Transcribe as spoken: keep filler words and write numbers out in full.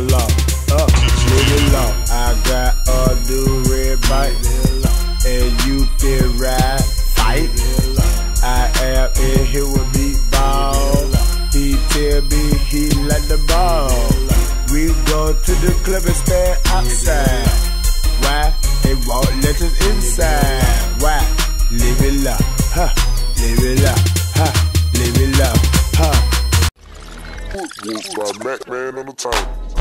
low, uh, live it low. I got a new red bike, and you can ride, fight. I am in here with Meatball. He tell me he like the ball. We go to the club and stand outside. Why? They won't let us inside. Why? Live it low, huh? Live it low, huh? Live it low, huh? Football's by Mac Man on the time.